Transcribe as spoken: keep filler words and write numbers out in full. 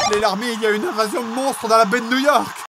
Appelez l'armée, il y a une invasion de monstres dans la baie de New York.